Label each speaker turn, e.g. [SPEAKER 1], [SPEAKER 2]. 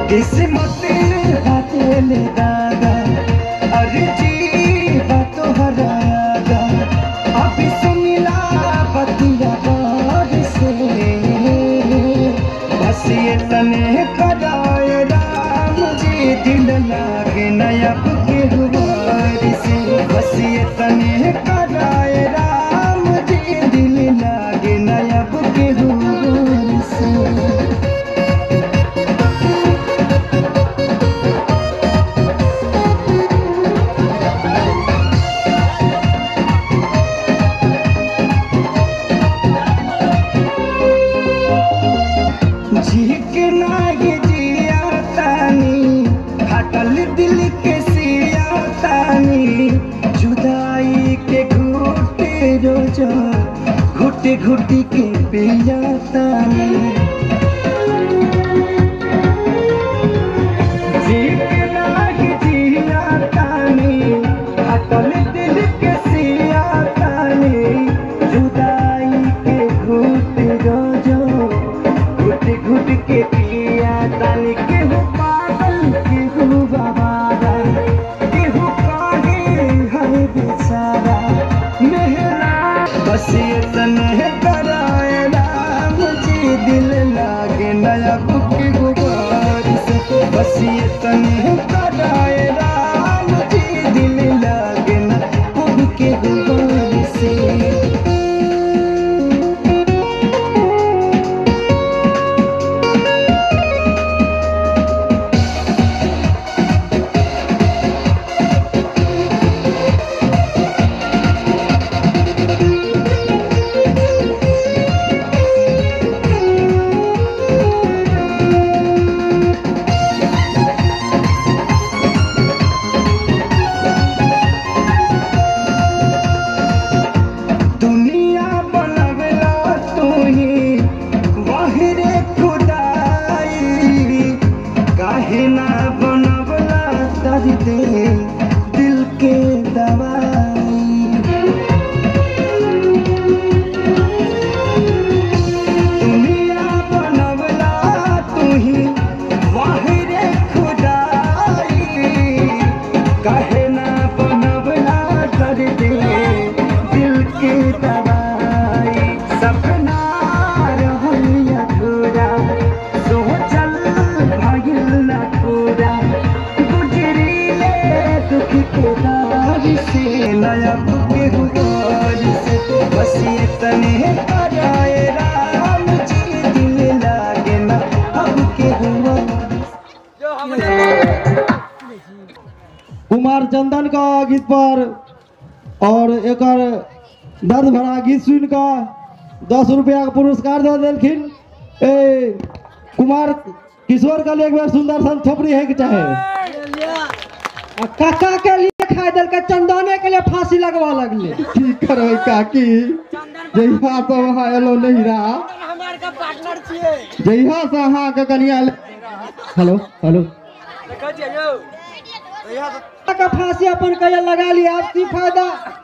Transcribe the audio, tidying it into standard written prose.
[SPEAKER 1] किस्मत ले दादा अरे जी तो हरायागा अभी सुनिला बतिया बार से बस ये तने कराए राम जी दिल लागे नया के हुआर से बस ये तने कराए राम जी दिल लागे नया के हुआर से। झीक नागी जिया तानी हटल दिल के सिया तानी जुदाई के घुटे रोजा घुटे घुटी के पिया तानी झीक नागी जिया तानी हटल दिल के सिया तानी जुदाई के घुटे रोजा घुट के पिया तानी केहू पागल केहू बाबारा केहू काहे है बेचारा मेहरा बस ये तने कराए राम जी दिल लागे नया के गुबार से बस ये तने कराए राम जी दिल लागे नया के गुबार से। दिल के दवाई दुनिया बनवला तू ही वाहिरे खुदाई काहे ना बनवला कर दे दिल के दवाई सपना रहल अधूरा सोचल भइल ना पूरा से नया के गुबार से बस ये तने कराए राम जी दिल लागे ना अब के हुआ।
[SPEAKER 2] कुमार चंदन का गीत पर और एक दर्द भरा गीत सुन का 10 रुपया का पुरस्कार दे दिलखिन। कुमार किशोर का एक बार सुंदर सन थोपड़ी है कि चाहे
[SPEAKER 3] काका के लिए खाए दिल के चंदने के लिए फांसी लगवा लगले
[SPEAKER 2] की करो काकी जहिया तो वहाँ एलो नहीं रहा
[SPEAKER 3] हमारे का पार्टनर छिए
[SPEAKER 2] जहिया से हाँ के कनिया हेलो हेलो
[SPEAKER 3] का फांसी अपन कहिया लगा लिया अब की फायदा।